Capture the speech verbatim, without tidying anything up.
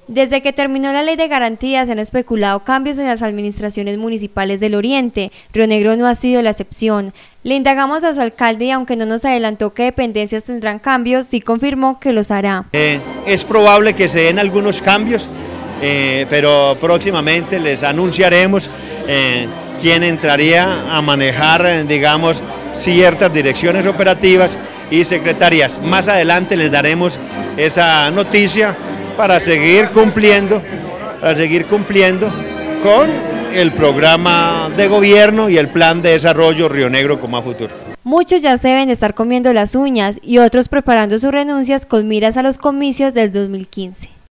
Desde que terminó la ley de garantías se han especulado cambios en las administraciones municipales del Oriente. Río Negro no ha sido la excepción. Le indagamos a su alcalde y aunque no nos adelantó qué dependencias tendrán cambios, sí confirmó que los hará. Eh, es probable que se den algunos cambios, eh, pero próximamente les anunciaremos eh, quién entraría a manejar, eh, digamos, ciertas direcciones operativas y secretarías. Más adelante les daremos esa noticia para seguir cumpliendo, para seguir cumpliendo con el programa de gobierno y el plan de desarrollo Río Negro Coma Futuro. Muchos ya se deben estar comiendo las uñas y otros preparando sus renuncias con miras a los comicios del dos mil quince.